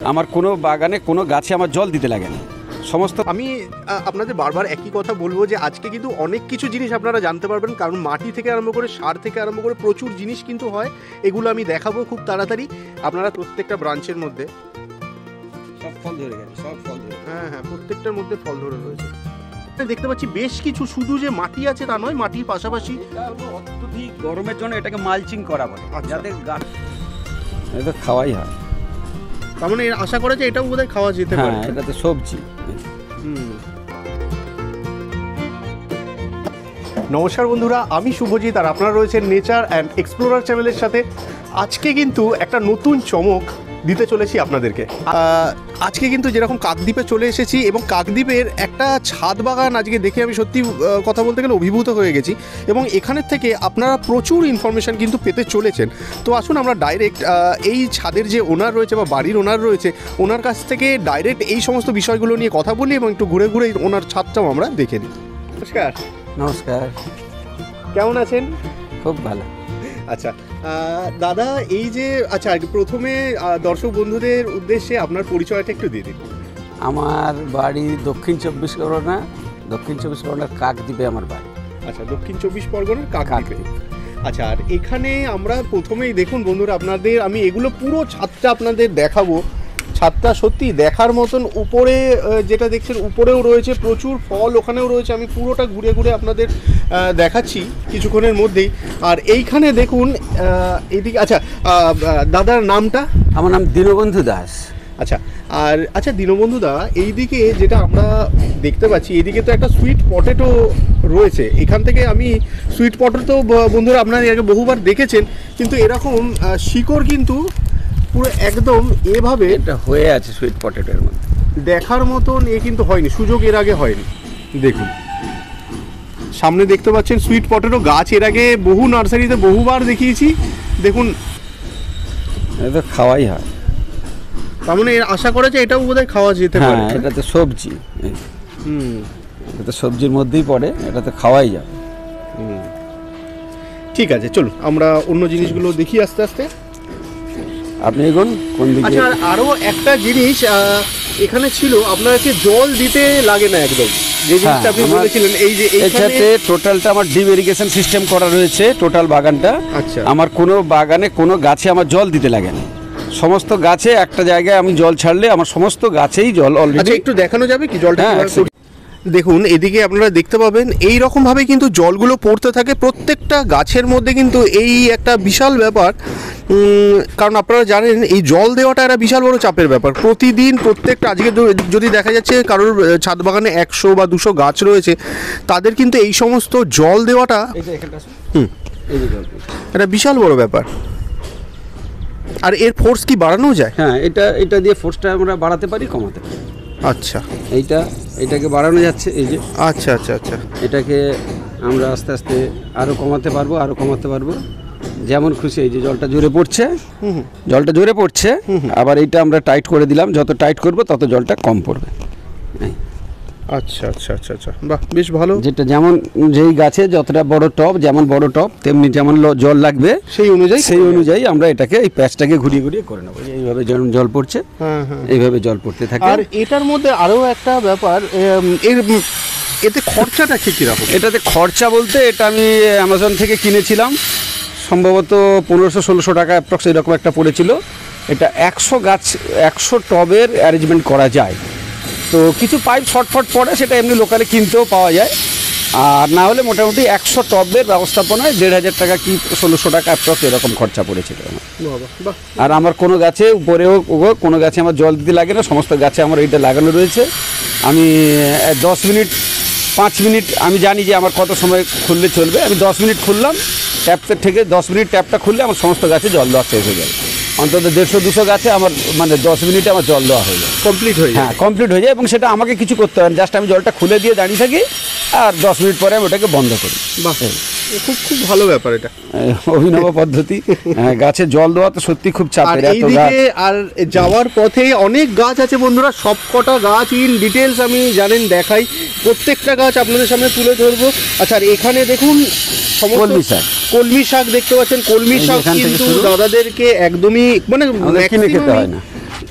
আমার কোনো বাগানে কোনো গাছে আমার জল দিতে লাগে না। সমস্ত আমি আপনাদের বারবার একই কথা বলবো যে আজকে কিন্তু অনেক কিছু জিনিস আপনারা জানতে পারবেন, কারণ মাটি থেকে আরম্ভ করে সার থেকে আরম্ভ করে প্রচুর জিনিস কিন্তু হয়, এগুলো আমি দেখাবো খুব তাড়াতাড়ি। আপনারা প্রত্যেকটা ব্রাঞ্চের মধ্যে সব ফল ধরে গেছে, সব ফল ধরে, হ্যাঁ হ্যাঁ প্রত্যেকটার মধ্যে ফল ধরে রয়েছে। দেখতে পাচ্ছি বেশ কিছু, শুধু যে মাটি আছে তা নয়, মাটির পাশাপাশি অত্যধিক গরমের জন্য এটাকে মালচিং করা বলে, আচ্ছা। যাতে গাছ এটা খাওয়াই হয়। তার মানে আশা করা যায় এটাও বোধহয় খাওয়া যেতে পারে। হ্যাঁ, এটা তো সবজি। নমস্কার বন্ধুরা, আমি শুভজিৎ আর আপনারা রয়েছেন নেচার অ্যান্ড এক্সপ্লোরার চ্যানেলের সাথে। আজকে কিন্তু একটা নতুন চমক দিতে চলেছি আপনাদেরকে। আজকে কিন্তু যেরকম কাকদ্বীপে চলে এসেছি এবং কাকদ্বীপের একটা ছাদ বাগান আজকে দেখে আমি সত্যি কথা বলতে গেলে অভিভূত হয়ে গেছি, এবং এখানের থেকে আপনারা প্রচুর ইনফরমেশান কিন্তু পেতে চলেছেন। তো আসুন আমরা ডাইরেক্ট এই ছাদের যে ওনার রয়েছে বা বাড়ির ওনার রয়েছে, ওনার কাছ থেকে ডাইরেক্ট এই সমস্ত বিষয়গুলো নিয়ে কথা বলি এবং একটু ঘুরে ঘুরে ওনার ছাদটাও আমরা দেখে নিই। নমস্কার। নমস্কার, কেমন আছেন? খুব ভালো। আচ্ছা দাদা, এই যে আচ্ছা প্রথমে দর্শক বন্ধুদের উদ্দেশ্যে আপনার পরিচয়টা একটু দিয়ে দিন। আমার বাড়ি দক্ষিণ চব্বিশ পরগনার কাকদ্বীপে আমার বাড়ি। আচ্ছা, দক্ষিণ চব্বিশ পরগনার কাকদ্বীপে। আচ্ছা, আর এখানে আমরা প্রথমেই দেখুন বন্ধুরা, আপনাদের আমি এগুলো পুরো ছাদটা আপনাদের দেখাবো। ছাদটা সত্যি দেখার মতন। উপরে যেটা দেখছেন উপরেও রয়েছে প্রচুর ফল, ওখানেও রয়েছে। আমি পুরোটা ঘুরে ঘুরে আপনাদের দেখাচ্ছি কিছুক্ষণের মধ্যেই। আর এইখানে দেখুন এইদিকে, আচ্ছা দাদার নামটা? আমার নাম দীনবন্ধু দাস। আচ্ছা, আর আচ্ছা দীনবন্ধু দা, এইদিকে যেটা আমরা দেখতে পাচ্ছি, এইদিকে তো একটা সুইট পটেটো রয়েছে। এখান থেকে আমি সুইট পটেটো বন্ধুরা আপনারা এর আগে বহুবার দেখেছেন, কিন্তু এরকম শিকড় কিন্তু পুরো একদম এভাবে এটা হয়ে আছে সুইট পটেটোর মধ্যে। দেখার মতন এ কিন্তু হয়নি, সুযোগ এর আগে হয়নি। দেখুন সামনে দেখতে পাচ্ছেন সুইট পটেটো গাছ, এর আগে বহু নার্সারিতে বহুবার দেখিয়েছি। দেখুন এটা তো খাওয়াই হয়। তার মানে আশা করা যায় এটাও বোধহয় খাওয়া যেতে পারে। হ্যাঁ, এটা তো সবজি। এটা তো সবজির মধ্যেই পড়ে, এটা তো খাওয়াই যাবে। ঠিক আছে, চলুন আমরা অন্য জিনিসগুলো দেখি আস্তে আস্তে। আপনি এগোন কোন দিকে। আচ্ছা, আরও একটা জিনিস এখানে ছিল, আপনাকে জল দিতে লাগে না একদম, যে জিনিসটা আপনি বলেছিলেন। এই যে এইখানে টোটালটা আমার ডিপ ইরিগেশন সিস্টেম করা রয়েছে, টোটাল বাগানটা। আচ্ছা, আমার কোনো বাগানে কোনো গাছে আমার জল দিতে লাগে না। সমস্ত গাছে একটা জায়গায় আমি জল ছাড়লে আমার সমস্ত গাছেই জল অলরেডি। আচ্ছা, একটু দেখানো যাবে কি জলটা? হ্যাঁ, দেখুন এদিকে আপনারা দেখতে পাবেন এই রকমভাবে কিন্তু জলগুলো পড়তে থাকে প্রত্যেকটা গাছের মধ্যে। কিন্তু এই একটা বিশাল ব্যাপার, কারণ আপনারা জানেন এই জল দেওয়াটা একটা বিশাল বড় চাপের ব্যাপার। প্রতিদিন প্রত্যেকটা, আজকে যদি দেখা যাচ্ছে কারোর ছাদ বাগানে 100 বা 200 গাছ রয়েছে, তাদের কিন্তু এই সমস্ত জল দেওয়াটা একটা বিশাল বড় ব্যাপার। আর এর ফোর্স কি বাড়ানো যায়? হ্যাঁ, এটা দিয়ে ফোর্সটা আমরা বাড়াতে পারি, কমাতে পারি। আচ্ছা, এইটাকে বাড়ানো যাচ্ছে, এই যে। আচ্ছা আচ্ছা আচ্ছা, এটাকে আমরা আস্তে আস্তে আরও কমাতে পারবো যেমন খুশি। এই যে জলটা জোরে পড়ছে, আবার এইটা আমরা টাইট করে দিলাম। যত টাইট করব তত জলটা কম পড়বে। আচ্ছা আচ্ছা আচ্ছা আচ্ছা, বাহ, বেশ ভালো। যেটা যেমন যেই গাছে যতটা বড় টব, যেমন বড় টব তেমনি যেমন জল লাগবে, সেই অনুযায়ী আমরা এটাকে এই প্যাচটাকে ঘুরিয়ে করে নেবো। এইভাবে যেমন জল পড়ছে, এইভাবে জল পড়তে থাকে। আর এটার মধ্যে আরও একটা ব্যাপার, এতে খরচাটা ঠিক কীরকম? এটাতে খরচা বলতে, এটা আমি অ্যামাজন থেকে কিনেছিলাম, সম্ভবত 1500-1600 টাকা অ্যাপ্রক্স এরকম একটা পড়েছিল। এটা 100 টবের অ্যারেঞ্জমেন্ট করা যায়। তো কিছু পাইপ শর্টফট পড়ে, সেটা এমনি লোকালে কিনতেও পাওয়া যায়। আর না হলে মোটামুটি 100 টবের ব্যবস্থাপনায় 1500 টাকা কি 1600 টাকা অ্যাপ্রক্স এরকম খরচা পড়েছিল আমার। আর আমার কোনো গাছে উপরেও কোনো গাছে আমার জল দিতে লাগে না, সমস্ত গাছে আমার এইটা লাগানো রয়েছে। আমি 10 মিনিট 5 মিনিট আমি জানি যে আমার কত সময় খুললে চলবে। আমি 10 মিনিট খুললাম ট্যাপের থেকে, 10 মিনিট ট্যাপটা খুললে আমার সমস্ত গাছে জল দেওয়া শেষ হয়ে যাবে। অন্তত 150-200 গাছে আমার মানে 10 মিনিটে আমার জল দেওয়া হয়ে যায়, কমপ্লিট হয়ে যায়। হ্যাঁ, কমপ্লিট হয়ে যায়, এবং সেটা আমাকে কিছু করতে হয় না। জাস্ট আমি জলটা খুলে দিয়ে দাঁড়িয়ে থাকি, আর 10 মিনিট পরে আমি ওটাকে বন্ধ করি। বাহ, খুব খুব ভালো ব্যাপার এটা, অভিনব পদ্ধতি। গাছে জল দেওয়া তো সত্যি খুব চাপের। আর যাওয়ার পথে অনেক গাছ আছে বন্ধুরা, সবকটা গাছ ইন ডিটেলস আমি জানেন দেখাই, প্রত্যেকটা গাছ আপনাদের সামনে তুলে ধরবো। আচ্ছা, আর এখানে দেখুন কলমি শাক দেখতে পাচ্ছেন। কলমি শাক কিন্তু দাদাদেরকে একদমই মানে কিনে খেতে হয় না।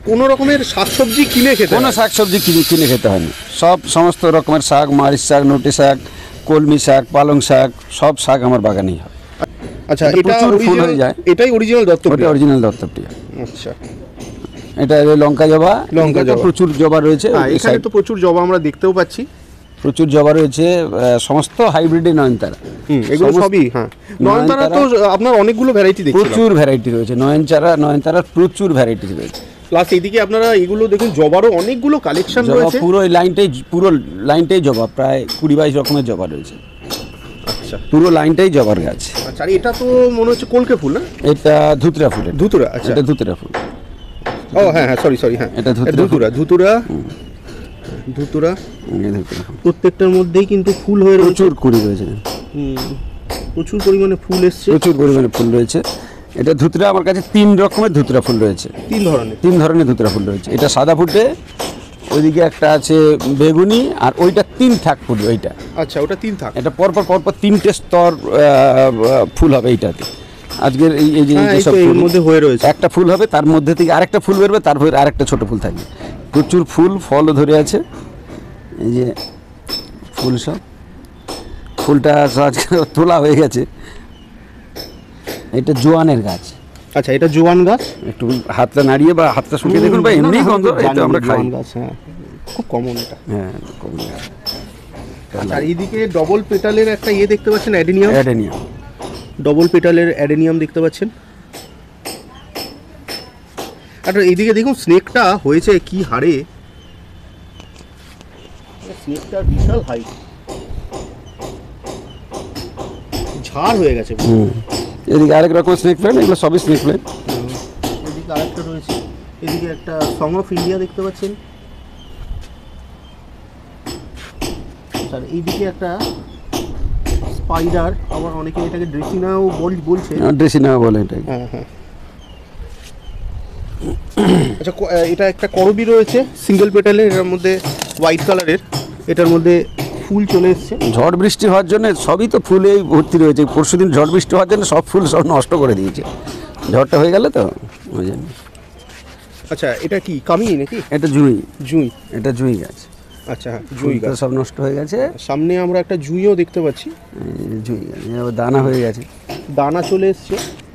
কোনো রকমের শাকসবজি কিনে খেতে কোনো হয়? শাকসবজি কিনে খেতে হয় না, সমস্ত রকমের শাক, মারিচ শাক, নটি শাক, কলমি শাক, পালং শাক, সব শাক আমার বাগানেই হয়। আচ্ছা, এটা এটা প্রচুর ফুল হয়ে যায়। এটাই অরিজিনাল ওটা দত্তপ্রিয়া। অরিজিনাল দত্তপ্রিয়া। আচ্ছা, এটা লঙ্কা জবা। লঙ্কা এদিকে তো জবা। প্রচুর জবা রয়েছে, হ্যাঁ, ওই এখানে side তো প্রচুর জবা আমরা দেখতেও পাচ্ছি। প্রচুর জবা রয়েছে, সমস্ত হাইব্রিড নয়নতারা। এগুলো সবই, হ্যাঁ, নয়নতারা তো আপনার অনেকগুলো ভ্যারাইটি দেখছিলাম। প্রচুর ভ্যারাইটি রয়েছে নয়নতারার প্রচুর ভ্যারাইটি রয়েছে। প্লাস এদিকে আপনারা এগুলো দেখুন, জবারও অনেকগুলো কালেকশন জবা রয়েছে। পুরো লাইনটাই জবা, প্রায় 20-22 রকমের জবা রয়েছে। আচ্ছা পুরো লাইনটাই জবার গাছ। আচ্ছা, আর এটা তো মনে হচ্ছে কলকে ফুল, না? এটা ধুতরা ফুল। ধুতুরা। আচ্ছা, এটা ধুতরা ফুল। ও হ্যাঁ হ্যাঁ, সরি হ্যাঁ, এটা ধুতুরা। ধুতুরা ধুতুরা ধুতুরা। এই ধুতরা ফুল। প্রত্যেকটার মধ্যেই কিন্তু ফুল হয়ে রয়েছে, প্রচুর কুড়ি রয়েছে, প্রচুর পরিমাণে ফুল এসছে। প্রচুর পরিমাণে ফুল রয়েছে। এটা ধুতরা, আমার কাছে 3 রকমের ধুতরা ফুল রয়েছে। 3 ধরনের ধুতরা ফুল রয়েছে। এটা সাদা ফুটে, ওইদিকে একটা আছে বেগুনি, আর ওইটা 3 থাক ফুল। ওইটা আচ্ছা, ওটা 3 থাক। এটা পরপর 3টে স্তর ফুল হবে এইটাতে। আজকের এই যে সব এর ফুল মধ্যে হয়ে রয়েছে। একটা ফুল হবে, তার মধ্যে থেকে আরেকটা ফুল বেরোবে, তারপর আরেকটা ছোট ফুল থাকবে। প্রচুর ফুল, ফলও ধরে আছে। এই যে ফুল, সব ফুলটা আজকে তোলা হয়ে গেছে। এটা জোয়ানের গাছ। আচ্ছা, এটা জোয়ান গাছ। একটু হাতটা নাড়িয়ে বা হাতটা শুকিয়ে দেখুন, বা এমনি গন্ধ, এটা আমরা খাই। জোয়ান গাছ, হ্যাঁ, খুব কমন এটা। হ্যাঁ, কমন গাছ। আচ্ছা, আর এইদিকে ডবল পেটালের একটা দেখতে পাচ্ছেন, অ্যাডেনিয়াম। অ্যাডেনিয়াম। ডবল পেটালের অ্যাডেনিয়াম দেখতে পাচ্ছেন। আর এইদিকে দেখুন, স্নেকটা হয়েছে কি হারে, স্নেকটা বিশাল হাই, ঝাড় হয়ে গেছে। এদিকে আরেক রকম স্নেক প্ল্যান্ট, এগুলো সবই স্নেক প্ল্যান্ট। এদিকে আরেকটা রয়েছে, এদিকে একটা সং অফ ইন্ডিয়া দেখতে পাচ্ছেন। আর এইদিকে একটা স্পাইডার, আবার অনেকে এটাকে ড্রেসিনাও বলছে। ড্রেসিনা বলে এটাকে। হ্যাঁ হ্যাঁ। আচ্ছা, এটা একটা করবি রয়েছে সিঙ্গেল পেটালের, এটার মধ্যে হোয়াইট কালারের, এটার মধ্যে ফুল চলে এসছে। ঝড় বৃষ্টি হওয়ার জন্য সবই তো ফুলেই ভর্তি রয়েছে। পরশুদিন ঝড় বৃষ্টি হওয়ার জন্য সব ফুল সব নষ্ট করে দিয়েছে, ঝড়টা হয়ে গেল তো ওই জন্য। আচ্ছা, এটা কি কামিনী নাকি? এটা জুঁই। জুঁই। এটা জুঁই গাছ। আচ্ছা, জুঁই ফুল তো গাছ। সব নষ্ট হয়ে গেছে। সামনে আমরা একটা জুঁইও দেখতে পাচ্ছি, এই যে জুঁই গাছ, এবার দানা হয়ে গেছে। দানা চলে এসছে।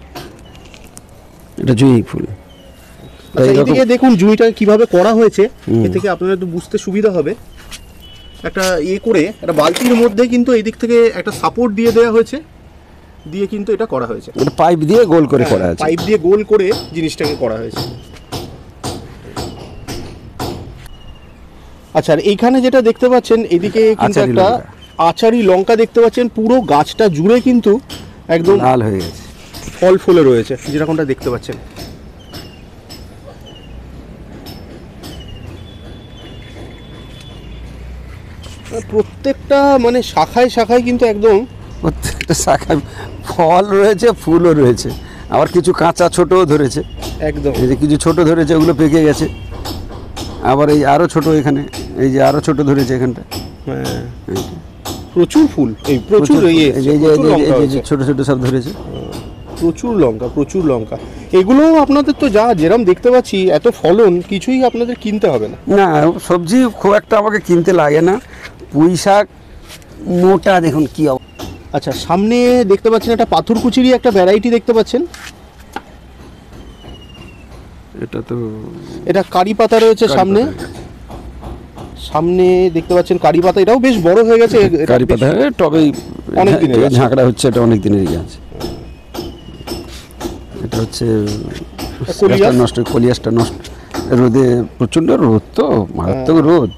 এটা জুঁই ফুল। আচ্ছা, এদিকে দেখুন জুঁইটা কিভাবে করা হয়েছে, এ থেকে আপনাদের তো বুঝতে সুবিধা হবে। একটা করে একটা বালতির মধ্যে কিন্তু এই দিক থেকে একটা সাপোর্ট দিয়ে দেওয়া হয়েছে, দিয়ে কিন্তু এটা করা হয়েছে। এটা পাইপ দিয়ে গোল করে করা আছে। পাইপ দিয়ে গোল করে জিনিসটাকে করা হয়েছে। আচ্ছা, আর এইখানে যেটা দেখতে পাচ্ছেন, এদিকে কিন্তু আচারি একটা লঙ্কা। আচারি লঙ্কা দেখতে পাচ্ছেন। পুরো গাছটা জুড়ে কিন্তু একদম লাল হয়ে গেছে। ফল ফুলে রয়েছে, যেরকমটা দেখতে পাচ্ছেন। প্রত্যেকটা মানে শাখায় শাখায় কিন্তু একদম প্রত্যেকটা শাখায় ফল রয়েছে, ফুলও রয়েছে, আবার কিছু কাঁচা ছোটও ধরেছে। একদম। এই যে কিছু ছোট ধরেছে, ওগুলো পেকে গেছে। আবার এই আরো ছোট, এখানে এই যে আরো ছোট ধরেছে এখানটা। হ্যাঁ, প্রচুর ফুল, এই প্রচুর এই যে ছোট ছোট সব ধরেছে। প্রচুর লঙ্কা। এগুলো আপনাদের তো যেরকম দেখতে পাচ্ছি, এত ফলন, কিছুই আপনাদের কিনতে হবে না। না, সবজি খুব একটা আমাকে কিনতে লাগে না। পুঁই শাক মোটা, দেখুন কি অবস্থা। আচ্ছা, সামনে দেখতে পাচ্ছেন একটা পাথরকুচিরই একটা ভ্যারাইটি দেখতে পাচ্ছেন। এটা কারি পাতা রয়েছে সামনে। সামনে দেখতে পাচ্ছেন কারি পাতা, এটাও বেশ বড় হয়ে গেছে। কারি পাতা টবেই অনেক দিনের গাছ। ঝাঁকড়া হচ্ছে, এটা অনেক দিনেরই গাছ। এটা হচ্ছে নষ্ট, কলিয়াসটা নষ্ট। রোদে প্রচন্ড রোদ, তো মারাত্মক রোদ।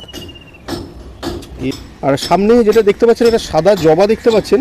আর সামনে যেটা দেখতে পাচ্ছেন, এটা সাদা জবা দেখতে পাচ্ছেন,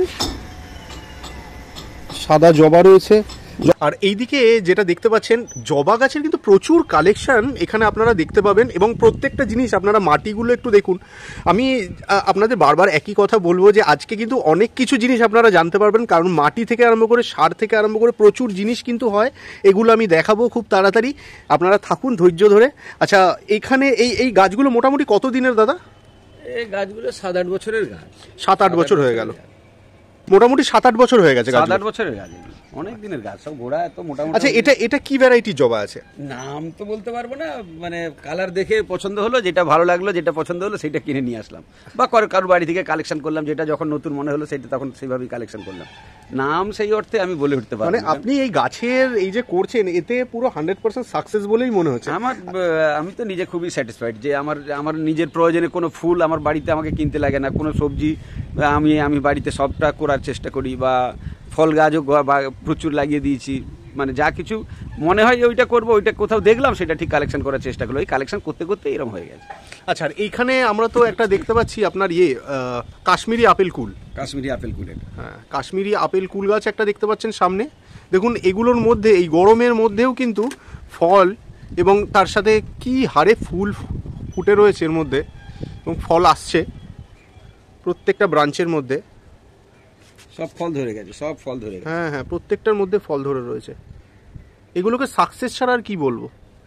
সাদা জবা রয়েছে। আর এইদিকে যেটা দেখতে পাচ্ছেন, জবা গাছের কিন্তু প্রচুর কালেকশন এখানে আপনারা দেখতে পাবেন। এবং প্রত্যেকটা জিনিস আপনারা মাটিগুলো একটু দেখুন। আমি আপনাদের বারবার একই কথা বলবো যে আজকে কিন্তু অনেক কিছু জিনিস আপনারা জানতে পারবেন, কারণ মাটি থেকে আরম্ভ করে সার থেকে আরম্ভ করে প্রচুর জিনিস কিন্তু হয়। এগুলো আমি দেখাবো খুব তাড়াতাড়ি, আপনারা থাকুন ধৈর্য ধরে। আচ্ছা, এইখানে এই গাছগুলো মোটামুটি কত দিনের দাদা? এই গাছগুলো 7-8 বছরের গাছ। 7-8 বছর হয়ে গেল। মোটামুটি 7-8 বছর হয়ে গেছে গাছ। 7-8 বছরের গাছ, অনেক দিনের গাছ, সব গোড়া এত মোটামুটি। আচ্ছা, এটা কি ভ্যারাইটির জবা আছে? নাম তো বলতে পারবো না, মানে কালার দেখে পছন্দ হলো, যেটা ভালো লাগলো, যেটা পছন্দ হলো সেটা কিনে নিয়ে আসলাম, বা কারোর বাড়ি থেকে কালেকশন করলাম, যেটা যখন নতুন মনে হলো সেটা তখন সেইভাবেই কালেকশন করলাম। নাম সেই অর্থে আমি বলে উঠতে পারবো মানে না। আপনি এই গাছের এই যে করছেন, এতে পুরো 100% সাকসেস বলেই মনে হচ্ছে আমি তো নিজে খুবই স্যাটিসফাইড যে আমার নিজের প্রয়োজনে কোনো ফুল আমার বাড়িতে আমাকে কিনতে লাগে না, কোনো সবজি আমি বাড়িতে সবটা করার চেষ্টা করি, বা ফল গাছও প্রচুর লাগিয়ে দিয়েছি, মানে যা কিছু মনে হয় যে ওইটা করবো, ওইটা কোথাও দেখলাম সেটা ঠিক কালেকশন করার চেষ্টা করলো, এই কালেকশন করতে করতে এরকম হয়ে গেছে। আচ্ছা, আর এইখানে আমরা তো একটা দেখতে পাচ্ছি আপনার কাশ্মীরি আপেল কুল। কাশ্মীরি আপেল কুলের, হ্যাঁ, কাশ্মীরি আপেল কুল গাছ একটা দেখতে পাচ্ছেন সামনে। দেখুন, এগুলোর মধ্যে এই গরমের মধ্যেও কিন্তু ফল এবং তার সাথে কি হারে ফুল ফুটে রয়েছে এর মধ্যে, এবং ফল আসছে প্রত্যেকটা ব্রাঞ্চের মধ্যে। সব ফল ধরে গেছে, সব ফল ধরে গেছে। হ্যাঁ হ্যাঁ, প্রত্যেকটার মধ্যে ফল ধরে রয়েছে। এগুলোকে সাকসেস ছাড়া আর কি বলবো।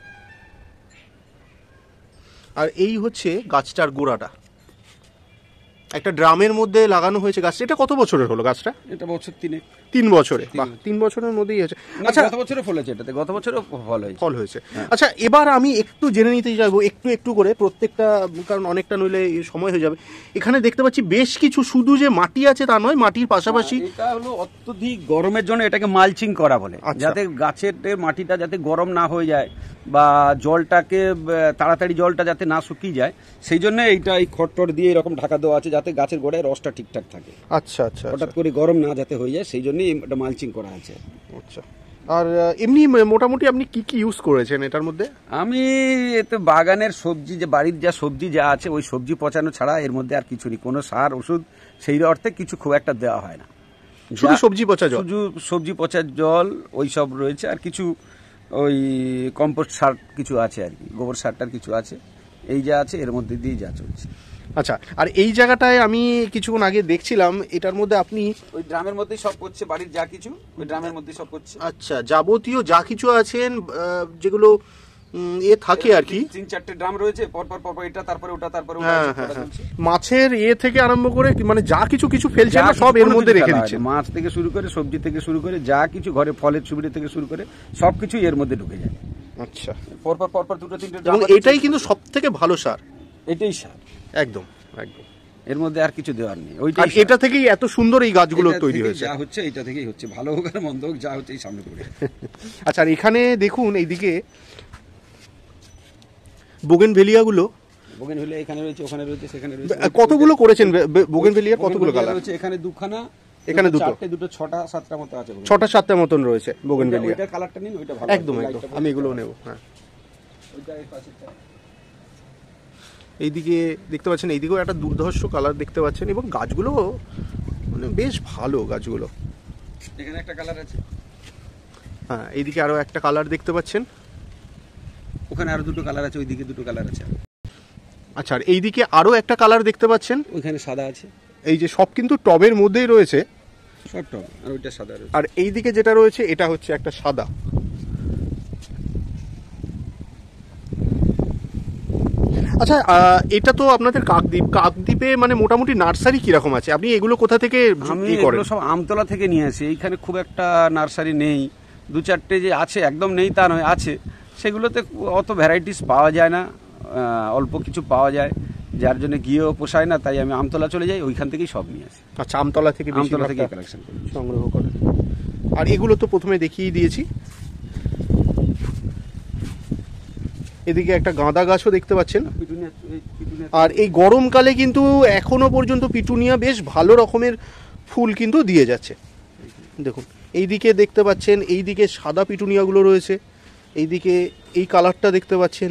আর এই হচ্ছে গাছটার গোড়াটা, একটা ড্রামের মধ্যে লাগানো হয়েছে গাছটা। এটা কত বছরের হলো গাছটা? এটা বছর 3 বছরে। বাহ, 3 বছরের মধ্যেই হয়েছে। আচ্ছা, গত বছরও ফল হয়েছে, এটাতে গত বছরও ফল হয়েছে। আচ্ছা, এবার আমি একটু জেনে নিতে যাবো একটু করে প্রত্যেকটা, কারণ অনেকটা নইলে সময় হয়ে যাবে। এখানে দেখতে পাচ্ছি বেশ কিছু, শুধু যে মাটি আছে তা নয়, মাটির পাশাপাশি এটা হলো অত্যধিক গরমের জন্য এটাকে মালচিং করা বলে, আচ্ছা। যাতে গাছের মাটিটা যাতে গরম না হয়ে যায়, বা জলটাকে তাড়াতাড়ি জলটা যাতে না শুকিয়ে যায়, সেই জন্য এইটা এই খড়টড় দিয়ে এরকম ঢাকা দেওয়া আছে, যাতে গাছের গোড়ায় রসটা ঠিকঠাক থাকে। আচ্ছা আচ্ছা, হঠাৎ করে গরম না যাতে হয়ে যায়, সেই জন্যই এটা মালচিং করা আছে। আচ্ছা। আর এমনি মোটামুটি আপনি কি কি ইউজ করেছেন এটার মধ্যে? আমি এতে বাগানের সবজি, যে বাড়ির যা সবজি যা আছে, ওই সবজি পচানো ছাড়া এর মধ্যে আর কিছু নেই, কোনো সার ওষুধ সেই অর্থে কিছু খুব একটা দেওয়া হয় না। শুধু সবজি পচা জল, শুধু সবজি পচার জল ওই সব রয়েছে, আর কিছু ওই কম্পোস্ট সার কিছু আছে আর কি, গোবর সারটার কিছু আছে, এই যা আছে এর মধ্যে দিয়ে যা চলছে। আচ্ছা, আর এই জায়গাটায় আমি কিছুক্ষণ আগে দেখছিলাম, এটার মধ্যে আপনি ওই ড্রামের মধ্যেই সব করছে, বাড়ির যা কিছু ওই ড্রামের মধ্যেই সব করছে। আচ্ছা, যাবতীয় যা কিছু আছেন, যেগুলো থাকে আর কি, 3-4টে ড্রাম রয়েছে, পরপর এটা, তারপরে ওটা, তারপরে ওটা। হ্যাঁ হ্যাঁ, মাছের থেকে আরম্ভ করে মানে যা কিছু ফেলছে না, সব এর মধ্যে রেখে দিচ্ছে। মাছ থেকে শুরু করে, সবজি থেকে শুরু করে, যা কিছু ঘরে ফলের সুবিধা থেকে শুরু করে সবকিছু এর মধ্যে ঢুকে যায়। আচ্ছা, পরপর 2-3টে এবং এটাই কিন্তু সব থেকে ভালো সার। এটাই সার, একদম একদম, এর মধ্যে আর কিছু দেওয়ার নেই। আর এটা থেকেই এত সুন্দর এই গাছগুলো তৈরি হয়েছে। যা হচ্ছে এটা থেকেই হচ্ছে, ভালো হোক আর মন্দ হোক, যা হচ্ছে এই সামনে পড়ে। আচ্ছা, আর এখানে দেখুন এইদিকে বোগেনভেলিয়াগুলো, বোগেনভেলিয়া এখানে রয়েছে, ওখানে রয়েছে, সেখানে রয়েছে। কতগুলো করেছেন বোগেনভেলিয়ার? কতগুলো কালার রয়েছে? এখানে দুখানা, এখানে দুটো, 6টা 7টা মতো আছে। 6টা 7টা মতন রয়েছে বোগেনভেলিয়া। এটা কালারটা নিন, ওইটা ভালো। একদম একদম, আমি এগুলো নেব। হ্যাঁ, ওইটা এই পাশেরটা। এইদিকে দেখতে পাচ্ছেন, এইদিকেও একটা দুর্ধর্ষ কালার দেখতে পাচ্ছেন, এবং গাছগুলো মানে বেশ ভালো গাছগুলো। এখানে একটা কালার আছে। হ্যাঁ, এইদিকে আরো একটা কালার দেখতে পাচ্ছেন, ওখানে আরো দুটো কালার আছে, ওইদিকে দুটো কালার আছে। আচ্ছা, আর এইদিকে আরো একটা কালার দেখতে পাচ্ছেন, ওইখানে সাদা আছে। এই যে সব কিন্তু টবের মধ্যেই রয়েছে, সব টব, আর ওইটা সাদা রয়েছে। আর এইদিকে যেটা রয়েছে এটা হচ্ছে একটা সাদা। আচ্ছা, এটা তো আপনাদের কাকদ্বীপে মানে মোটামুটি নার্সারি কিরকম আছে? আপনি এগুলো কোথা থেকে আমি এগুলো সব আমতলা থেকে নিয়ে আসি, এইখানে খুব একটা নার্সারি নেই, 2-4টে যে আছে, একদম নেই তা নয়, আছে, সেগুলোতে অত ভ্যারাইটিস পাওয়া যায় না, অল্প কিছু পাওয়া যায়, যার জন্য গিয়েও পোষায় না, তাই আমি আমতলা চলে যাই, ওইখান থেকেই সব নিয়ে আসি। আচ্ছা, আমতলা থেকে কালেকশন করি, সংগ্রহ করেন। আর এগুলো তো প্রথমে দেখিয়ে দিয়েছি। এদিকে একটা গাঁদা গাছও দেখতে পাচ্ছেন, আর এই গরমকালে কিন্তু এখনো পর্যন্ত পিটুনিয়া বেশ ভালো রকমের ফুল কিন্তু দিয়ে যাচ্ছে। দেখুন, এইদিকে দেখতে পাচ্ছেন, এইদিকে সাদা পিটুনিয়াগুলো রয়েছে, এইদিকে এই কালারটা দেখতে পাচ্ছেন,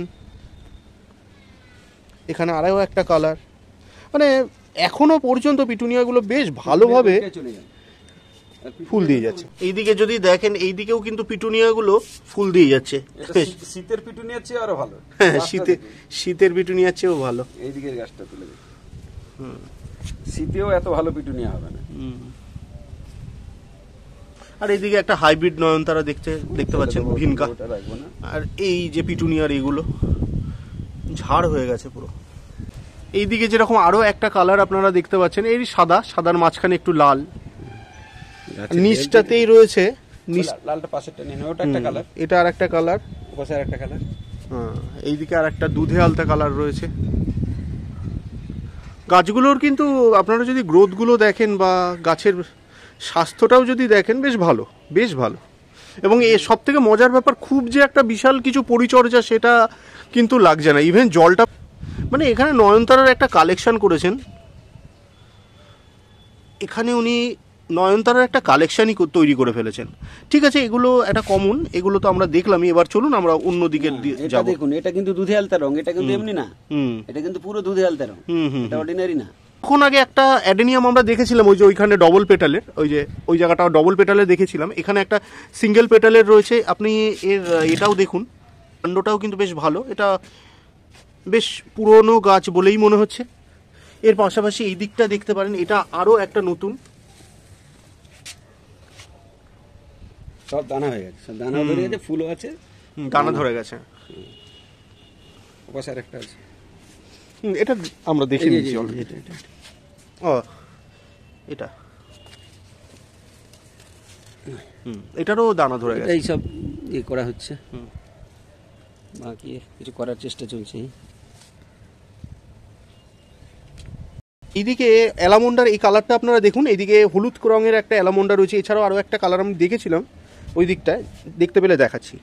এখানে আরও একটা কালার, মানে এখনো পর্যন্ত পিটুনিয়াগুলো বেশ ভালোভাবে ফুল দিয়ে যাচ্ছে। এইদিকে যদি দেখেন, এইদিকেও কিন্তু পিটুনিয়াগুলো ফুল দিয়ে যাচ্ছে। শীতের পিটুনিয়ার চেয়ে আরো ভালো। হ্যাঁ, শীতের পিটুনিয়ার চেয়েও ভালো। এইদিকের গাছটা তুলে দিই, শীতেও এত ভালো পিটুনিয়া হবে না। আর এইদিকে একটা হাইব্রিড নয়নতারা দেখতে পাচ্ছেন, ভিনকা। আর এই যে পিটুনিয়ার এইগুলো ঝাড় হয়ে গেছে পুরো। এইদিকে যেরকম আরো একটা কালার আপনারা দেখতে পাচ্ছেন, এই সাদার মাঝখানে একটু লাল, গাছের নিচটাতেই রয়েছে লালটা পাশেরটা নিয়ে নাও, ওটা একটা কালার, এটা আর একটা কালার, ওপাশে আর একটা কালার। হ্যাঁ, এইদিকে আর একটা দুধে আলতা কালার রয়েছে। গাছগুলোর কিন্তু আপনারা যদি গ্রোথগুলো দেখেন বা গাছের স্বাস্থ্যটাও যদি দেখেন, বেশ ভালো, বেশ ভালো। এবং এ সব থেকে মজার ব্যাপার, খুব যে একটা বিশাল কিছু পরিচর্যা সেটা কিন্তু লাগছে না। ইভেন জলটা, মানে এখানে নয়নতারার একটা কালেকশন করেছেন, এখানে উনি নয়নতারার একটা কালেকশনই তৈরি করে ফেলেছেন। ঠিক আছে, এগুলো একটা কমন, এগুলো তো আমরা দেখলামই। এবার চলুন আমরা অন্য দিকে এটা যাব। দেখুন, এটা কিন্তু দুধে আলতা রং, এটা কিন্তু এমনি না, এটা কিন্তু পুরো দুধে আলতা রং, এটা অর্ডিনারি না। এখন আগে একটা অ্যাডেনিয়াম আমরা দেখেছিলাম, ওই যে ওইখানে ডবল পেটালের, ওই যে ওই জায়গাটা ডবল পেটালের দেখেছিলাম, এখানে একটা সিঙ্গেল পেটালের রয়েছে। আপনি এর এটাও দেখুন, কাণ্ডটাও কিন্তু বেশ ভালো, এটা বেশ পুরনো গাছ বলেই মনে হচ্ছে। এর পাশাপাশি এই দিকটা দেখতে পারেন, এটা আরও একটা নতুন, সব দানা হয়ে গেছে, সব দানা ধরে গেছে, ফুলও আছে, দানা ধরে গেছে। ওপাশে আর একটা আছে, এটা আমরা দেখে নিয়েছি অলরেডি। ও, এটা এটারও দানা ধরে গেছে। এই সব ইয়ে করা হচ্ছে, বাকি কিছু করার চেষ্টা চলছে। এইদিকে অ্যালামন্ডার এই কালারটা আপনারা দেখুন, এইদিকে হলুদ রঙের একটা অ্যালামন্ডা রয়েছে, এছাড়াও আরও একটা কালার আমি দেখেছিলাম ওই দিকটায়, দেখতে পেলে দেখাচ্ছি।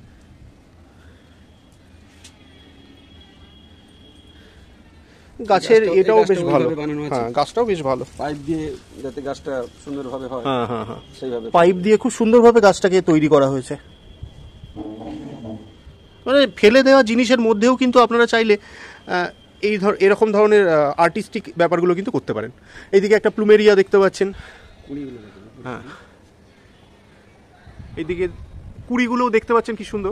গাছের এটাও বেশ ভালো, হ্যাঁ গাছটাও বেশ ভালো, পাইপ দিয়ে যাতে গাছটা সুন্দরভাবে হয়, হ্যাঁ হ্যাঁ হ্যাঁ, সেইভাবে পাইপ দিয়ে খুব সুন্দরভাবে গাছটাকে তৈরি করা হয়েছে। মানে ফেলে দেওয়া জিনিসের মধ্যেও কিন্তু আপনারা চাইলে এরকম ধরনের আর্টিস্টিক ব্যাপারগুলো কিন্তু করতে পারেন। এইদিকে একটা প্লুমেরিয়া দেখতে পাচ্ছেন, হ্যাঁ এইদিকে কুড়িগুলোও দেখতে পাচ্ছেন কি সুন্দর।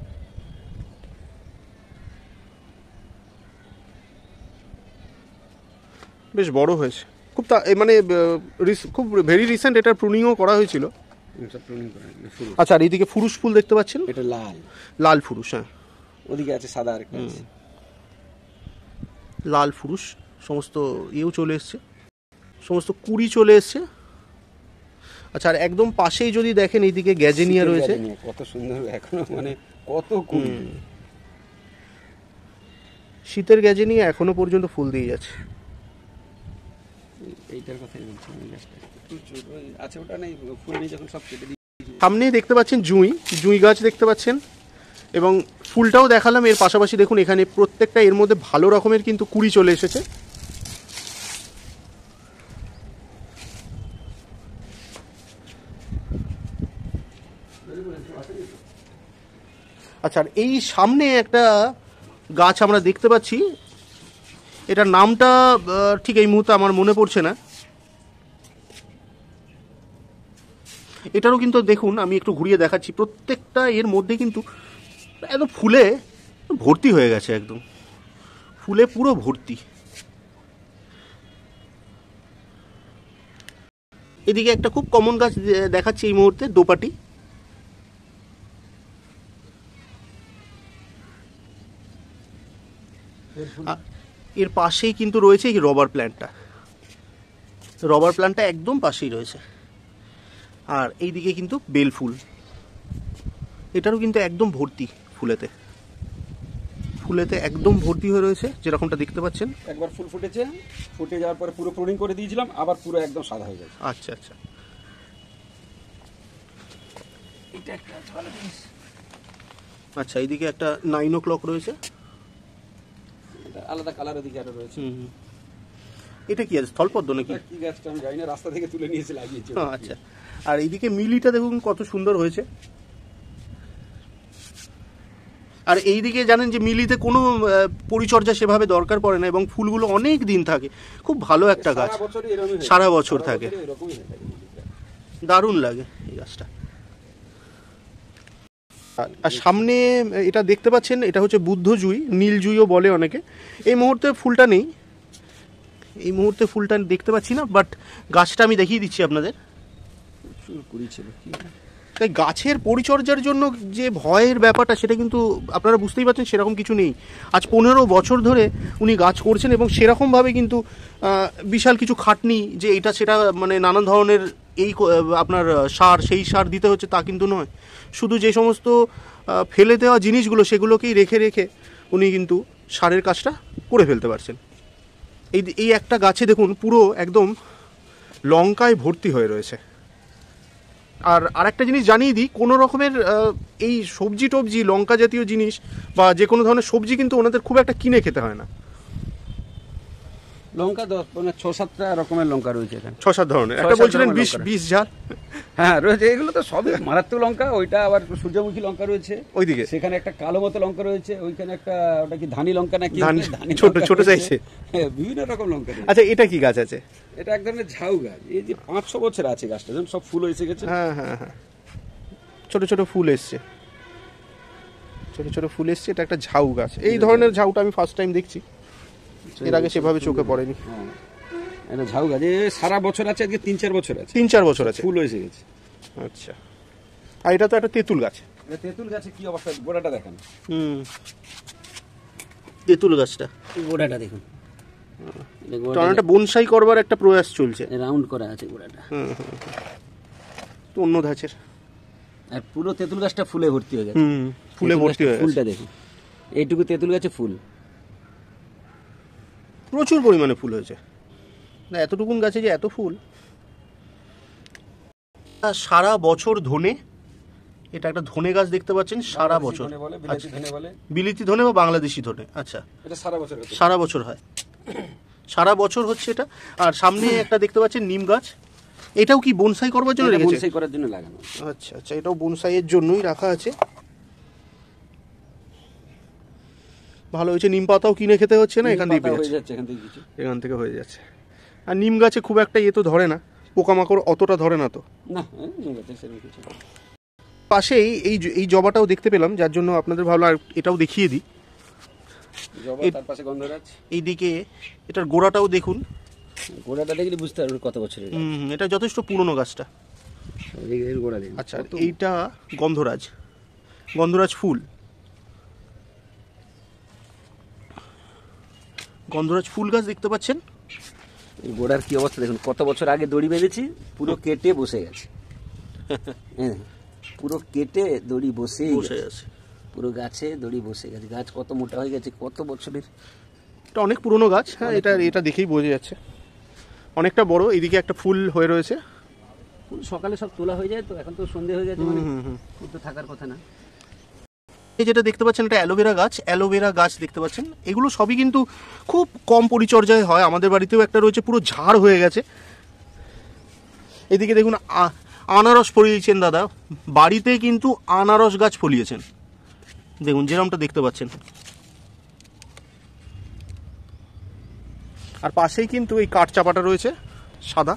বেশ বড় হয়েছে খুব, মানে খুব ভেরি রিসেন্ট এটার প্রুনিংও করা হয়েছিল। আচ্ছা, আর এইদিকে ফুরুষ ফুল দেখতে পাচ্ছেন, এটা লাল, লাল ফুরুষ, হ্যাঁ ওদিকে আছে সাদা আরেকটা আছে, লাল ফুরুষ। সমস্ত ইয়েও চলে এসছে, সমস্ত কুড়ি চলে এসছে। আচ্ছা, আর একদম পাশেই যদি দেখেন এইদিকে গ্যাজেনিয়া রয়েছে, কত সুন্দর এখনো, মানে কত কুড়ি, শীতের গ্যাজেনিয়া এখনো পর্যন্ত ফুল দিয়ে যাচ্ছে। এইটার কথাই বলছি, আচ্ছা ওটা নেই, ফুল নেই যখন সব কেটে দিই। সামনে দেখতে পাচ্ছেন জুঁই গাছ দেখতে পাচ্ছেন, এবং ফুলটাও দেখালাম। এর পাশাপাশি দেখুন এখানে প্রত্যেকটা এর মধ্যে ভালো রকমের কিন্তু কুড়ি চলে এসেছে। আচ্ছা, আর এই সামনে একটা গাছ আমরা দেখতে পাচ্ছি, এটার নামটা ঠিক এই মুহূর্তে আমার মনে পড়ছে না। এটারও কিন্তু দেখুন, আমি একটু ঘুরিয়ে দেখাচ্ছি, প্রত্যেকটা এর মধ্যে কিন্তু একদম ফুলে ভর্তি হয়ে গেছে, একদম ফুলে পুরো ভর্তি। এদিকে একটা খুব কমন গাছ দেখাচ্ছি এই মুহূর্তে, দোপাটি। এর পাশেই কিন্তু রয়েছে এই রবার প্ল্যান্টটা একদম পাশেই রয়েছে। আর এইদিকে কিন্তু বেল ফুল, এটারও কিন্তু একদম ভর্তি, ফুলেতে একদম ভর্তি হয়ে রয়েছে, যেরকমটা দেখতে পাচ্ছেন। একবার ফুল ফুটেছে, ফুটে যাওয়ার পরে পুরো প্রুনিং করে দিয়েছিলাম, আবার পুরো একদম সাদা হয়ে গেছে। আচ্ছা আচ্ছা, এটা একটা ভালো জিনিস। আচ্ছা, এইদিকে একটা 9 o'clock রয়েছে, আলাদা কালার ওদিকে আরো রয়েছে। এটা কি আছে, স্থলপদ্ম নাকি কি গাছটা আমি জানি না, রাস্তা থেকে তুলে নিয়েছে লাগিয়েছে। আচ্ছা, আর এইদিকে মিলিটা দেখুন কত সুন্দর হয়েছে। আর এইদিকে জানেন যে মিলিতে কোনো পরিচর্যা সেভাবে দরকার পড়ে না, এবং ফুলগুলো অনেক দিন থাকে, খুব ভালো একটা গাছ, সারা বছর থাকে, দারুণ লাগে এই গাছটা। আর সামনে এটা দেখতে পাচ্ছেন, এটা হচ্ছে বুদ্ধ জুঁই, নীল জুঁইও বলে অনেকে। এই মুহূর্তে ফুলটা নেই, এই মুহূর্তে ফুলটা দেখতে পাচ্ছি না, বাট গাছটা আমি দেখিয়ে দিচ্ছি আপনাদের। কুড়ি ছিল, তাই গাছের পরিচর্যার জন্য যে ভয়ের ব্যাপারটা সেটা কিন্তু আপনারা বুঝতেই পারছেন সেরকম কিছু নেই। আজ 15 বছর ধরে উনি গাছ করছেন এবং সেরকমভাবে কিন্তু বিশাল কিছু খাটনি যে এটা সেটা মানে নানান ধরনের আপনার সার সেই সার দিতে হচ্ছে তা কিন্তু নয়। শুধু যে সমস্ত ফেলে দেওয়া জিনিসগুলো সেগুলোকেই রেখে রেখে উনি কিন্তু সারের কাজটা করে ফেলতে পারছেন। এই একটা গাছে দেখুন পুরো একদম লঙ্কায় ভর্তি হয়ে রয়েছে। আর আরেকটা জিনিস জানিয়ে দিই, কোনো রকমের এই সবজি টবজি লঙ্কা জাতীয় জিনিস বা যে কোনো ধরনের সবজি কিন্তু ওনাদের খুব একটা কিনে খেতে হয় না। লঙ্কা 6-7টা রকমের লঙ্কা রয়েছে এখানে, 6-7 ধরনের। একটা বলছিলেন 20 ঝাল, হ্যাঁ রয়েছে। এগুলো তো সবই মারাত্মক লঙ্কা। ওইটা আবার সূর্যমুখী লঙ্কা রয়েছে ওইদিকে, সেখানে একটা কালো মতো লঙ্কা রয়েছে, ওইখানে একটা ওটা কি ধানি লঙ্কা নাকি ছোট ছোট চাইছে, হ্যাঁ বিভিন্ন রকম লঙ্কা রয়েছে। আচ্ছা এটা কি গাছ আছে? এটা এক ধরনের ঝাউ গাছ। এই যে 500 বছর আছে গাছটা, যেমন সব ফুল এসে গেছে। হ্যাঁ হ্যাঁ হ্যাঁ, ছোট ছোট ফুল এসছে, ছোট ছোট ফুল এসছে। এটা একটা ঝাউ গাছ। এই ধরনের ঝাউটা আমি ফার্স্ট টাইম দেখছি, এর আগে সেভাবে চোখে পড়েনি। হ্যাঁ এটা ঝাউ গাছ, সারা বছর আছে, আজকে 3-4 বছর আছে, 3-4 বছর আছে, ফুল এসে গেছে। আচ্ছা, আর এটা তো একটা তেঁতুল গাছ। তেঁতুল গাছে কি অবস্থা, গোড়াটা দেখেন। তেঁতুল গাছটা গোড়াটা দেখুন, একটা বনসাই করবার একটা প্রয়াস চলছে, রাউন্ড করা আছে গোড়াটা। অন্য ধাঁচের। আর পুরো তেঁতুল গাছটা ফুলে ভর্তি হয়ে গেছে, ফুলে ভর্তি হয়ে গেছে। ফুলটা দেখুন, এইটুকু তেঁতুল গাছে ফুল, প্রচুর পরিমাণে ফুল হয়েছে। না এতটুকুন গাছে যে এত ফুল। সারা বছর ধনে, এটা একটা ধনে গাছ দেখতে পাচ্ছেন সারা বছর। বিলিতি ধনে বা বাংলাদেশি ধনে। আচ্ছা, এটা সারা বছর, সারা বছর হয়, সারা বছর হচ্ছে এটা। আর সামনে একটা দেখতে পাচ্ছেন নিম গাছ, এটাও কি বনসাই করবার জন্য রেখেছে? বনসাই করার জন্য লাগানো। আচ্ছা আচ্ছা, এটাও বনসাইয়ের জন্যই রাখা আছে। ভালো হয়েছে, নিম পাতাও কিনে খেতে হচ্ছে না, এখান থেকে হয়ে যাচ্ছে, এখান থেকে হয়ে যাচ্ছে। আর নিম গাছে খুব একটা তো ধরে না, পোকামাকড় অতটা ধরে না তো না, নিম গাছে সেরকম কিছু। পাশেই এই জবাটাও দেখতে পেলাম, যার জন্য আপনাদের ভালো আর এটাও দেখিয়ে দিই। তার পাশে গন্ধরাজ, এইদিকে এটার গোড়াটাও দেখুন, গোড়াটা দেখলে বুঝতে পারবেন কত বছরের। এটা যথেষ্ট পুরনো গাছটা। আচ্ছা, এইটা গন্ধরাজ, গন্ধরাজ ফুল, গন্ধরাজ ফুল গাছ দেখতে পাচ্ছেন। গোড়ার কি অবস্থা দেখুন, কত বছর আগে দড়ি বেঁধেছি, পুরো কেটে বসে গেছে। হ্যাঁ, পুরো কেটে দড়ি বসে আছে, পুরো গাছে দড়ি বসে গেছে। গাছ কত মোটা হয়ে গেছে, কত বছরের। এটা অনেক পুরনো গাছ। হ্যাঁ, এটা দেখেই বোঝা যাচ্ছে অনেকটা বড়। এইদিকে একটা ফুল হয়ে রয়েছে, ফুল সকালে সব তোলা হয়ে যায় তো, এখন তো সন্ধে হয়ে গেছে, মানে ফুল তো থাকার কথা না। এই যেটা দেখতে পাচ্ছেন এটা অ্যালোভেরা গাছ, অ্যালোভেরা গাছ দেখতে পাচ্ছেন। এগুলো সবই কিন্তু খুব কম পরিচর্যায় হয়। আমাদের বাড়িতেও একটা রয়েছে, পুরো ঝাড় হয়ে গেছে। এদিকে দেখুন আনারস ফলিয়েছেন দাদা, বাড়িতে কিন্তু আনারস গাছ ফলিয়েছেন, দেখুন যেরকমটা দেখতে পাচ্ছেন। আর পাশেই কিন্তু এই কাঠচাপাটা রয়েছে, সাদা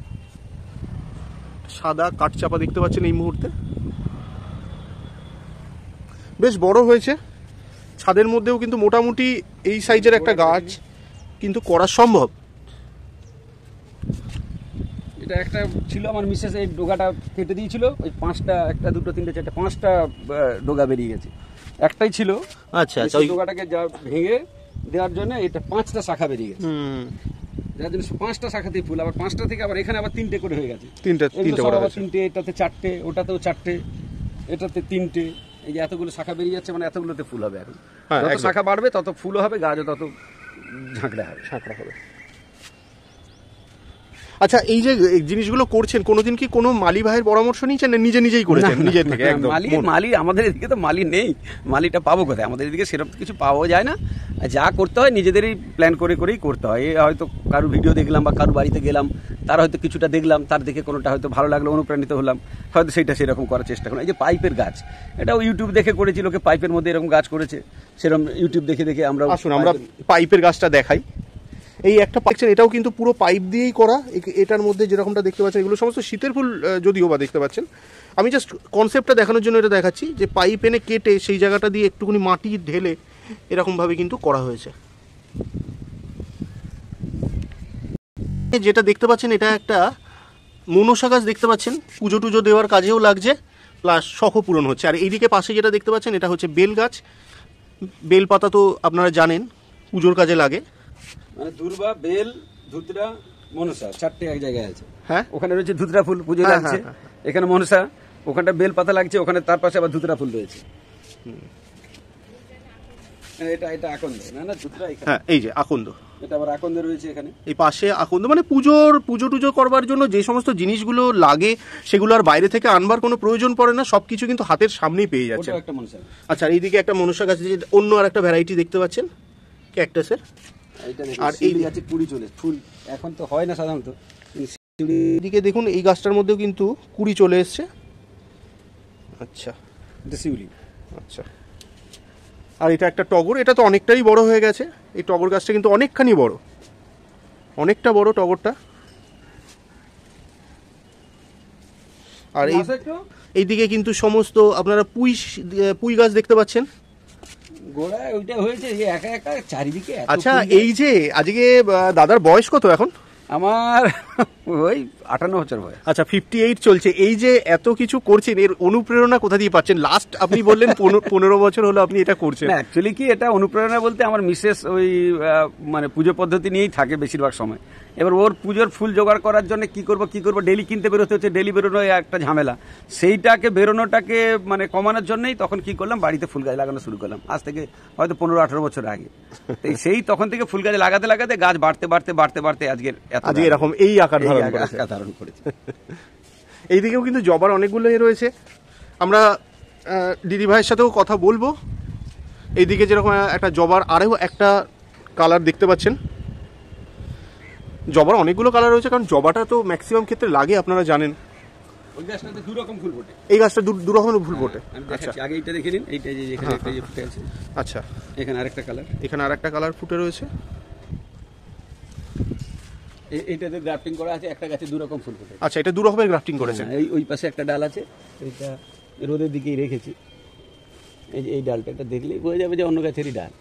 সাদা কাঠচাপা দেখতে পাচ্ছেন এই মুহূর্তে। বেশ বড় হয়েছে, ছাদের মধ্যেও কিন্তু মোটামুটি এই সাইজের একটা গাছ কিন্তু করা সম্ভব। এটা একটা ছিল, আমার মিসেস এই ডোগাটা কেটে দিয়েছিল, ওই 5টা, 1টা 2টো 3টে 4টে 5টা ডোগা বেরিয়ে গেছে। একটাই ছিল। আচ্ছা আচ্ছা, ওই ডোগাটাকে যা ভেঙে দেওয়ার জন্য এটা 5টা শাখা বেরিয়ে গেছে, যার জন্য 5টা শাখাতেই ফুল। আবার 5টা থেকে আবার এখানে আবার 3টে করে হয়ে গেছে, 3টে, এটাতে 4টে, ওটাতেও 4টে, এটাতে 3টে। এই যে এতগুলো শাখা বেরিয়ে যাচ্ছে, মানে এতগুলোতে ফুল হবে এখন। যত শাখা বাড়বে তত ফুলও হবে, গাছও তত ঝাঁকড়া হবে। আচ্ছা, এই যে জিনিসগুলো করছেন, কোনোদিন কি কোনো মালি ভাইয়ের পরামর্শ নিয়েছেন না নিজে নিজেই করেছেন? নিজে থেকে একদম। মালি আমাদের এদিকে তো মালি নেই, মালিটা পাবো কোথায়? আমাদের এদিকে সেরকম কিছু পাওয়া যায় না। যা করতে হয় নিজেদেরই প্ল্যান করেই করতে হয়। হয়তো কারো ভিডিও দেখলাম বা কারো বাড়িতে গেলাম, তার হয়তো কিছুটা দেখলাম, তার দেখে কোনোটা হয়তো ভালো লাগলো, অনুপ্রাণিত হলাম, হয়তো সেইটা সেরকম করার চেষ্টা করলাম। এই যে পাইপের গাছ, এটাও ইউটিউব দেখে করেছি, লোকে পাইপের মধ্যে এরকম গাছ করেছে, সেরকম ইউটিউব দেখে দেখে আমরা পাইপের গাছটা দেখাই। এই একটা পাচ্ছেন, এটাও কিন্তু পুরো পাইপ দিয়েই করা। এটার মধ্যে যেরকমটা দেখতে পাচ্ছেন, এগুলো সমস্ত শীতের ফুল যদিও বা দেখতে পাচ্ছেন। আমি জাস্ট কনসেপ্টটা দেখানোর জন্য এটা দেখাচ্ছি, যে পাইপ এনে কেটে সেই জায়গাটা দিয়ে একটুখানি মাটি ঢেলে এরকমভাবে কিন্তু করা হয়েছে। যেটা দেখতে পাচ্ছেন, এটা একটা মনসা গাছ দেখতে পাচ্ছেন, পুজো টুজো দেওয়ার কাজেও লাগছে, প্লাস শখ পূরণ হচ্ছে। আর এইদিকে পাশে যেটা দেখতে পাচ্ছেন এটা হচ্ছে বেল গাছ। বেল পাতা তো আপনারা জানেন পুজোর কাজে লাগে। মানে দুর্বা, বেল, ধুতরা, মনসা চারটে এক জায়গায় আছে। হ্যাঁ, ওখানে রয়েছে ধুতরা ফুল পুজো লাগছে, এখানে মনসা, ওখানটা বেল পাতা লাগছে, ওখানে তার পাশে আবার ধুতরা ফুল রয়েছে। এটা এটা আকন্দ না, না ধুতরা এখানে। হ্যাঁ, এই যে আকন্দ, এটা আবার আকন্দ রয়েছে এখানে। এই পাশে আকন্দ। মানে পুজো টুজো করবার জন্য যে সমস্ত জিনিসগুলো লাগে সেগুলো আর বাইরে থেকে আনবার কোনো প্রয়োজন পড়ে না, সবকিছু কিন্তু হাতের সামনেই পেয়ে যাচ্ছে। ওটাও একটা মনসা। আচ্ছা, আর এইদিকে একটা মনসা গাছ, যে অন্য আর একটা ভ্যারাইটি দেখতে পাচ্ছেন ক্যাকটাসের। আর এই গাছে কুড়ি চলে ফুল, এখন তো হয় না সাধারণত। এইদিকে দেখুন, এই গাছটার মধ্যেও কিন্তু কুড়ি চলে এসছে। আচ্ছা, এটা শিউলি। আচ্ছা, আর এটা একটা টগর, এটা তো অনেকটাই বড় হয়ে গেছে। এই টগর গাছটা কিন্তু অনেকখানি বড়, অনেকটা বড় টগরটা। আর এইদিকে কিন্তু সমস্ত আপনারা পুঁই গাছ দেখতে পাচ্ছেন। গোড়ায় ওইটা হয়েছে একা একা চারিদিকে। আচ্ছা, এই যে আজকে দাদার বয়স কত এখন? আমার ওই 58 বছর বয়স। আচ্ছা, 58 চলছে। এই যে এত কিছু করছেন, এর অনুপ্রেরণা কোথা দিয়ে পাচ্ছেন? লাস্ট আপনি বললেন 15 বছর হলো আপনি এটা করছেন। না, অ্যাকচুয়ালি কি এটা অনুপ্রেরণা বলতে আমার মিসেস ওই মানে পুজো পদ্ধতি নিয়েই থাকে বেশিরভাগ সময়। এবার ওর পুজোর ফুল জোগাড় করার জন্য কি করব ডেলি কিনতে বেরোতে হচ্ছে, ডেলি বেরোনো একটা ঝামেলা। সেইটাকে বেরোনোটাকে মানে কমানোর জন্যই তখন কি করলাম, বাড়িতে ফুল গাছ লাগানো শুরু করলাম। আজ থেকে হয়তো 15-18 বছর আগে। সেই তখন থেকে ফুল গাছ লাগাতে লাগাতে গাছ বাড়তে আজকে এরকম এই আকার ধারণ করেছে। এইদিকেও কিন্তু জবার অনেকগুলো রয়েছে। আমরা দিদি ভাইয়ের সাথেও কথা বলবো। এইদিকে যেরকম একটা জবার আরও একটা কালার দেখতে পাচ্ছেন। জবার অনেকগুলো কালার রয়েছে, কারণ জবাটা তো ম্যাক্সিমাম ক্ষেত্রে লাগে, আপনারা জানেন। ওই গাছটাতে দু রকম ফুল ফোটে। এই গাছটা দু রকমের ফুল ফোটে। আচ্ছা, আগে এইটা দেখে নিন, এইটা যে এখানে একটা যে ফুটে আছে। আচ্ছা, এখানে আরেকটা কালার, এখানে আরেকটা কালার ফুটে রয়েছে। এইটাতে গ্রাফটিং করা আছে, একটা গাছে দু রকম ফুল ফোটে। আচ্ছা, এটা দু রকমের গ্রাফটিং করেছেন। এই ওই পাশে একটা ডাল আছে, এইটা রোদের দিকেই রেখেছি। এই যে এই ডালটা, এটা দেখলেই বোঝা যাবে যে অন্য গাছেরই ডাল।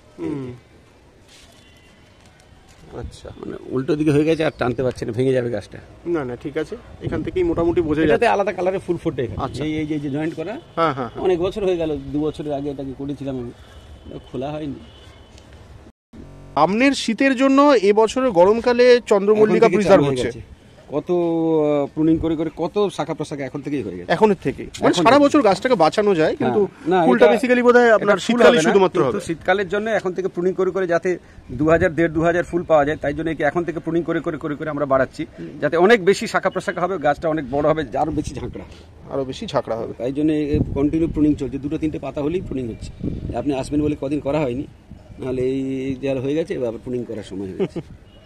আচ্ছা, মানে উল্টো দিকে হয়ে গেছে, আর টানতে পারছে না, ভেঙে যাবে গাছটা। না না, ঠিক আছে, এখান থেকেই মোটামুটি বোঝা যাচ্ছে। যাচ্ছে এটাতে আলাদা কালারের ফুল ফোটে। আচ্ছা, এই যে জয়েন্ট করা। হ্যাঁ হ্যাঁ, অনেক বছর হয়ে গেল, 2 বছরের আগে এটাকে করেছিলাম আমি, খোলা হয়নি। সামনের শীতের জন্য এবছরের গরমকালে চন্দ্রমল্লিকা প্রিজার্ভ হচ্ছে। কত প্রুনিং করে কত শাখা প্রশাখা এখন থেকেই হয়ে গেছে। এখনের থেকে মানে সারা বছর গাছটাকে বাঁচানো যায়, কিন্তু ফুলটা বেসিক্যালি বোধহয় আপনার শীতকালে শুধুমাত্র হবে। শীতকালের জন্য এখন থেকে প্রুনিং করে যাতে 2000-1500 ফুল পাওয়া যায়, তাই জন্য এখন থেকে প্রুনিং করে আমরা বাড়াচ্ছি, যাতে অনেক বেশি শাখা প্রশাখা হবে, গাছটা অনেক বড় হবে, আরো বেশি ঝাঁকড়া হবে। তাই জন্য কন্টিনিউ প্রুনিং চলছে। 2-3টে পাতা হলেই প্রুনিং হচ্ছে। আপনি আসবেন বলে কদিন করা হয়নি, নাহলে এই দেয়াল হয়ে গেছে, এবার প্রুনিং করার সময় হয়ে গেছে।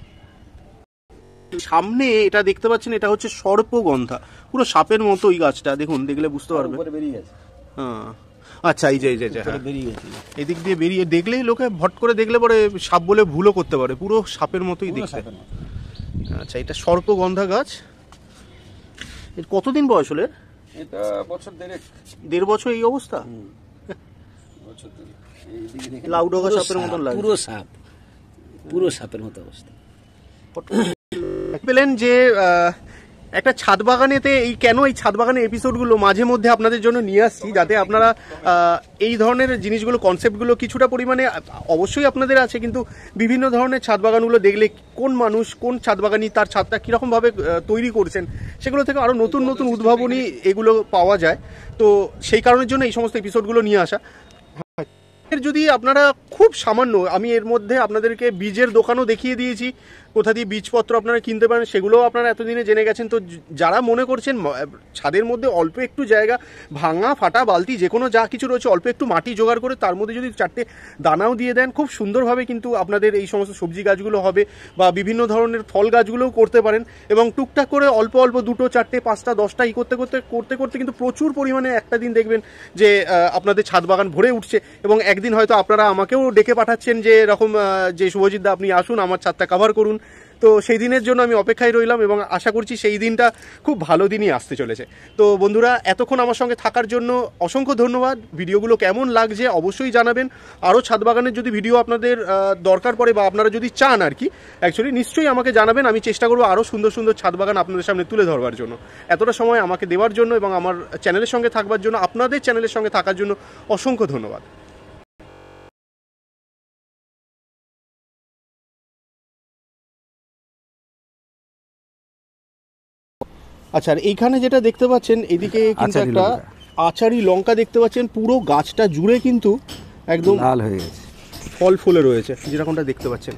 সামনে এটা দেখতে পাচ্ছেন, এটা হচ্ছে সর্পগন্ধা, পুরো সাপের মতো এই গাছটা। দেখুন, দেখলে বুঝতে পারবেন। হ্যাঁ, আচ্ছা, এই যে বেরিয়ে গেছে, এদিক দিয়ে বেরিয়ে দেখলেই লোকে ভট করে দেখলে পরে সাপ বলে ভুলও করতে পারে, পুরো সাপের মতোই দেখতে। আচ্ছা, এটা সর্পগন্ধা গাছ। এর কতদিন বয়স হলে? এটা বছর 1.5 বছর এই অবস্থা। লাউডগা সাপের মতন লাগে, পুরো সাপের মতো অবস্থা। পেলেন যে একটা ছাদ বাগানেতে কেন এই ছাদ বাগানের এপিসোডগুলো মাঝে মধ্যে আপনাদের জন্য নিয়ে আসছি, যাতে আপনারা এই ধরনের জিনিসগুলো, কনসেপ্টগুলো কিছুটা পরিমাণে অবশ্যই আপনাদের আছে, কিন্তু বিভিন্ন ধরনের ছাদ বাগানগুলো দেখলে কোন মানুষ, কোন ছাদ বাগানি তার ছাদটা কীরকমভাবে তৈরি করছেন, সেগুলো থেকে আরও নতুন নতুন উদ্ভাবনী এগুলো পাওয়া যায়। তো সেই কারণের জন্য এই সমস্ত এপিসোডগুলো নিয়ে আসা। যদি আপনারা খুব সামান্য, আমি এর মধ্যে আপনাদেরকে বীজের দোকানও দেখিয়ে দিয়েছি, কোথা দিয়ে বীজপত্র আপনারা কিনতে পারেন, সেগুলোও আপনারা এতদিনে জেনে গেছেন। তো যারা মনে করছেন ছাদের মধ্যে অল্প একটু জায়গা, ভাঙা ফাটা বালতি যে কোনো যা কিছু রয়েছে, অল্প একটু মাটি জোগাড় করে তার মধ্যে যদি 4টে দানাও দিয়ে দেন, খুব সুন্দরভাবে কিন্তু আপনাদের এই সমস্ত সবজি গাছগুলো হবে, বা বিভিন্ন ধরনের ফল গাছগুলোও করতে পারেন। এবং টুকটাক করে অল্প 2, 4, 5, 10টা করতে কিন্তু প্রচুর পরিমাণে একটা দিন দেখবেন যে আপনাদের ছাদ বাগান ভরে উঠছে। এবং একদিন দিন হয়তো আপনারা আমাকেও ডেকে পাঠাচ্ছেন যে এরকম যে শুভজিৎ দা আপনি আসুন আমার ছাদটা কভার করুন। তো সেই দিনের জন্য আমি অপেক্ষায় রইলাম এবং আশা করছি সেই দিনটা খুব ভালো দিনই আসতে চলেছে। তো বন্ধুরা, এতক্ষণ আমার সঙ্গে থাকার জন্য অসংখ্য ধন্যবাদ। ভিডিওগুলো কেমন লাগছে অবশ্যই জানাবেন। আরও ছাদ বাগানের যদি ভিডিও আপনাদের দরকার পড়ে বা আপনারা যদি চান আর কি, অ্যাকচুয়ালি নিশ্চয়ই আমাকে জানাবেন। আমি চেষ্টা করবো আরও সুন্দর সুন্দর ছাদ বাগান আপনাদের সামনে তুলে ধরবার জন্য। এতটা সময় আমাকে দেওয়ার জন্য এবং আমার চ্যানেলের সঙ্গে থাকবার জন্য, আপনাদের চ্যানেলের সঙ্গে থাকার জন্য অসংখ্য ধন্যবাদ। আচ্ছা, আর এইখানে যেটা দেখতে পাচ্ছেন এদিকে কিন্তু আচারি একটা লঙ্কা। আচারি লঙ্কা দেখতে পাচ্ছেন, পুরো গাছটা জুড়ে কিন্তু একদম লাল হয়ে গেছে। ফল ফুলে রয়েছে যেরকমটা দেখতে পাচ্ছেন।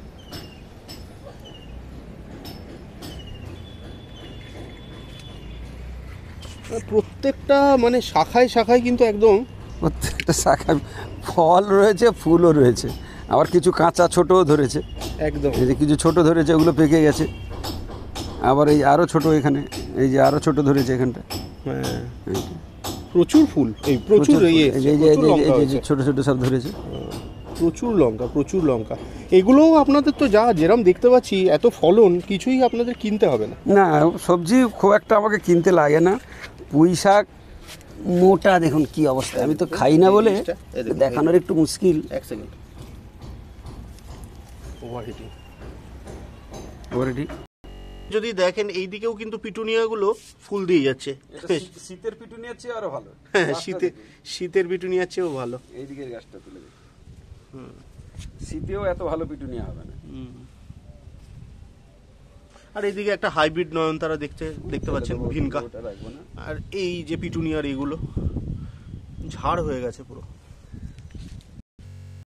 প্রত্যেকটা মানে শাখায় শাখায় কিন্তু একদম প্রত্যেকটা শাখায় ফল রয়েছে, ফুলও রয়েছে, আবার কিছু কাঁচা ছোটও ধরেছে। একদম এই যে কিছু ছোট ধরেছে, ওগুলো পেকে গেছে। আবার এই আরও ছোট, এখানে এই যে আরও ছোট ধরেছে এখানটা। হ্যাঁ, এইটা। প্রচুর ফুল, এই প্রচুর ফুল। ইয়ে এই যে- এই যে- প্রচুর লঙ্কা এই যে হয়েছে। ছোট ছোট সব ধরেছে। প্রচুর লঙ্কা, প্রচুর লঙ্কা। এগুলোও আপনাদের তো যা যেরকম দেখতে পাচ্ছি এত ফলন, কিছুই আপনাদের কিনতে হবে না। না, সবজি খুব একটা আমাকে কিনতে লাগে না। পুঁই শাক মোটা, দেখুন কি অবস্থা। আমি তো খাই না বলে দেখানোর একটু মুশকিল। এক সেকেন্ড, ওভারহিটিং। যদি দেখেন এই দিকেও কিন্তু পিটুনিয়াগুলো ফুল দিয়ে যাচ্ছে। শীতের পিটুনিয়ার চেয়ে আরো ভালো। হ্যাঁ, শীতের পিটুনিয়ার চেয়েও ভালো। এই দিকের গাছটা তুলে দেখুন, শীতেও এত ভালো পিটুনিয়া হবে না। আর এইদিকে একটা হাইব্রিড নয়নতারা দেখতে পাচ্ছেন, ভিনকা। ওটা রাখবো না। আর এই যে পিটুনিয়ার এগুলো ঝাড় হয়ে গেছে পুরো।